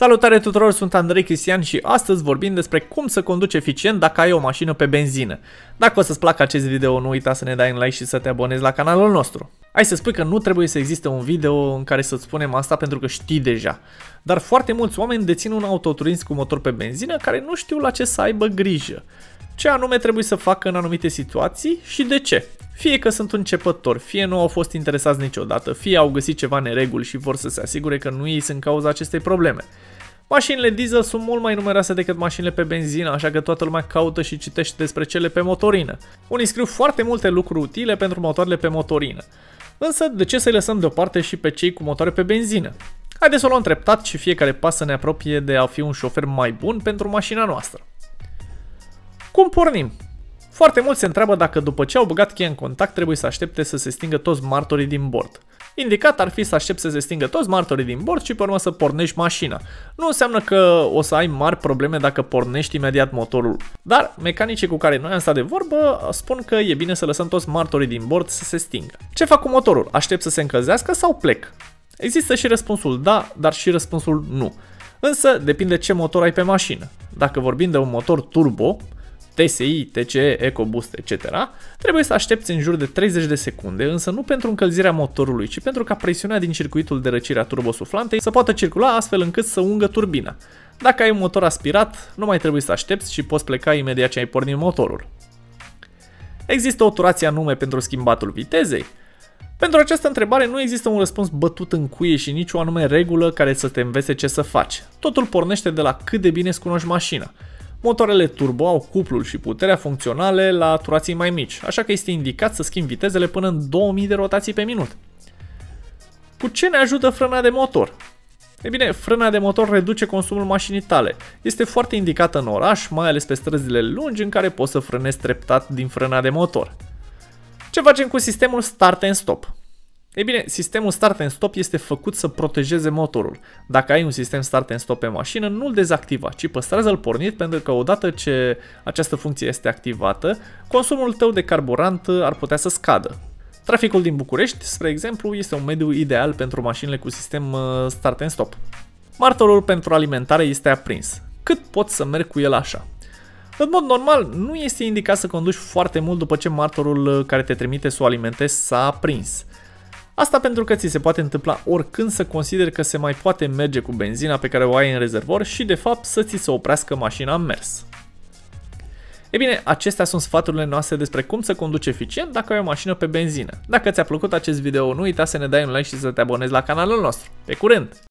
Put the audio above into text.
Salutare tuturor, sunt Andrei Cristian și astăzi vorbim despre cum să conduci eficient dacă ai o mașină pe benzină. Dacă o să-ți placă acest video, nu uita să ne dai un like și să te abonezi la canalul nostru. Hai să spui că nu trebuie să existe un video în care să-ți spunem asta pentru că știi deja. Dar foarte mulți oameni dețin un autoturism cu motor pe benzină care nu știu la ce să aibă grijă. Ce anume trebuie să facă în anumite situații și de ce. Fie că sunt începători, fie nu au fost interesați niciodată, fie au găsit ceva nereguli și vor să se asigure că nu ei sunt cauza acestei probleme. Mașinile diesel sunt mult mai numeroase decât mașinile pe benzină, așa că toată lumea caută și citește despre cele pe motorină. Unii scriu foarte multe lucruri utile pentru motoarele pe motorină. Însă, de ce să-i lăsăm deoparte și pe cei cu motoare pe benzină? Haideți să o luăm treptat și fiecare pas să ne apropie de a fi un șofer mai bun pentru mașina noastră. Cum pornim? Foarte mulți se întreabă dacă după ce au băgat cheia în contact trebuie să aștepte să se stingă toți martorii din bord. Indicat ar fi să aștepți să se stingă toți martorii din bord și pe urmă să pornești mașina. Nu înseamnă că o să ai mari probleme dacă pornești imediat motorul. Dar mecanicii cu care noi am stat de vorbă spun că e bine să lăsăm toți martorii din bord să se stingă. Ce fac cu motorul? Aștept să se încălzească sau plec? Există și răspunsul da, dar și răspunsul nu. Însă depinde ce motor ai pe mașină. Dacă vorbim de un motor turbo, TSI, TCE, EcoBoost, etc., trebuie să aștepți în jur de 30 de secunde, însă nu pentru încălzirea motorului, ci pentru ca presiunea din circuitul de răcire a turbosuflantei să poată circula astfel încât să ungă turbina. Dacă ai un motor aspirat, nu mai trebuie să aștepți și poți pleca imediat ce ai pornit motorul. Există o turație anume pentru schimbatul vitezei? Pentru această întrebare nu există un răspuns bătut în cuie și nicio anume regulă care să te învețe ce să faci. Totul pornește de la cât de bine îți cunoști mașina. Motoarele turbo au cuplul și puterea funcționale la turații mai mici, așa că este indicat să schimbi vitezele până în 2000 de rotații pe minut. Cu ce ne ajută frâna de motor? Ei bine, frâna de motor reduce consumul mașinii tale. Este foarte indicată în oraș, mai ales pe străzile lungi în care poți să frânezi treptat din frâna de motor. Ce facem cu sistemul Start and Stop? Ei bine, sistemul Start and Stop este făcut să protejeze motorul. Dacă ai un sistem Start and Stop pe mașină, nu-l dezactiva, ci păstrează-l pornit pentru că odată ce această funcție este activată, consumul tău de carburant ar putea să scadă. Traficul din București, spre exemplu, este un mediu ideal pentru mașinile cu sistem Start and Stop. Martorul pentru alimentare este aprins. Cât poți să mergi cu el așa? În mod normal, nu este indicat să conduci foarte mult după ce martorul care te trimite să o alimentezi s-a aprins. Asta pentru că ți se poate întâmpla oricând să consideri că se mai poate merge cu benzina pe care o ai în rezervor și de fapt să ți se oprească mașina în mers. Ei bine, acestea sunt sfaturile noastre despre cum să conduci eficient dacă ai o mașină pe benzină. Dacă ți-a plăcut acest video, nu uita să ne dai un like și să te abonezi la canalul nostru. Pe curând!